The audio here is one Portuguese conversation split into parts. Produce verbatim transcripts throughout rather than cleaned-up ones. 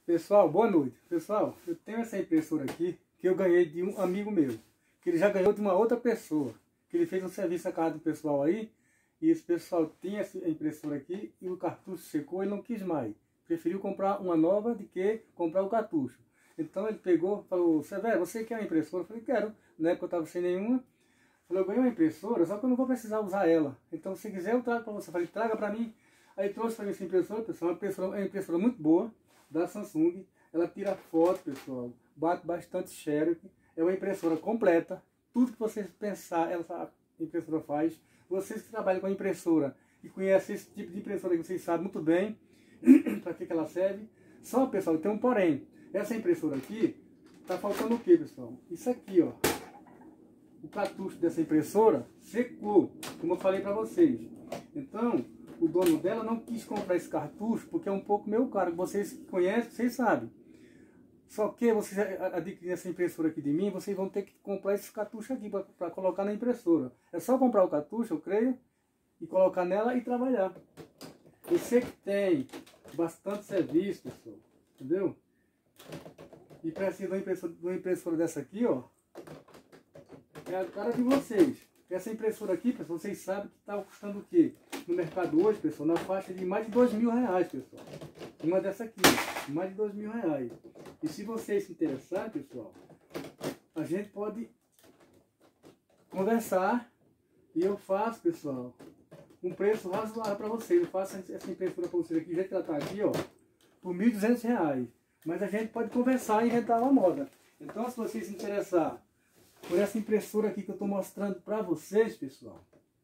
Pessoal, boa noite. Pessoal, eu tenho essa impressora aqui que eu ganhei de um amigo meu, que ele já ganhou de uma outra pessoa, que ele fez um serviço a casa do pessoal aí, e esse pessoal tinha essa impressora aqui e o cartucho secou e não quis mais. Preferiu comprar uma nova do que comprar o cartucho. Então ele pegou e falou: Severo, você quer uma impressora? Eu falei: quero. Na época eu estava sem nenhuma. Falei: eu ganhei uma impressora, só que eu não vou precisar usar ela. Então se quiser eu trago para você. Eu falei: traga para mim. Aí trouxe para mim essa impressora, pessoal. Uma impressora, é uma impressora muito boa, da Samsung. Ela tira foto, pessoal. Bate bastante xerox. É uma impressora completa. Tudo que vocês pensar, essa impressora faz. Vocês que trabalham com a impressora e conhecem esse tipo de impressora que vocês sabem muito bem para que, que ela serve. Só, pessoal, tem um porém. Essa impressora aqui, tá faltando o que, pessoal? Isso aqui, ó. O cartucho dessa impressora secou, como eu falei para vocês. Então, o dono dela não quis comprar esse cartucho porque é um pouco meio caro. Vocês que conhecem, vocês sabem. Só que vocês adquirem essa impressora aqui de mim, vocês vão ter que comprar esse cartucho aqui para colocar na impressora. É só comprar o cartucho, eu creio, e colocar nela e trabalhar. Eu sei que tem bastante serviço, pessoal, entendeu? E precisa de uma impressora, de uma impressora dessa aqui, ó. É a cara de vocês. Essa impressora aqui, pessoal, vocês sabem que está custando o quê? No mercado hoje, pessoal, na faixa de mais de dois mil reais, pessoal. Uma dessa aqui, mais de dois mil reais. E se vocês se interessarem, pessoal, a gente pode conversar e eu faço, pessoal, um preço razoável para vocês. Eu faço essa impressora para vocês aqui, retratar aqui, ó, por mil e duzentos reais. Mas a gente pode conversar e inventar uma moda. Então, se vocês se interessar por essa impressora aqui que eu estou mostrando para vocês, pessoal,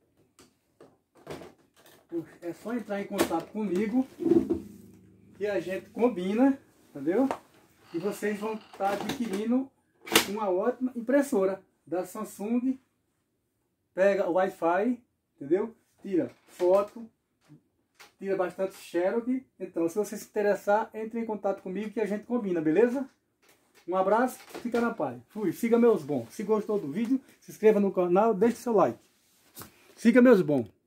é só entrar em contato comigo que a gente combina, entendeu? E vocês vão estar adquirindo uma ótima impressora da Samsung. Pega o Wi-Fi, entendeu? Tira foto, tira bastante xerox. Então, se você se interessar, entre em contato comigo que a gente combina, beleza? Um abraço, fica na paz. Fui, siga meus bons. Se gostou do vídeo, se inscreva no canal, deixe seu like. Siga meus bons.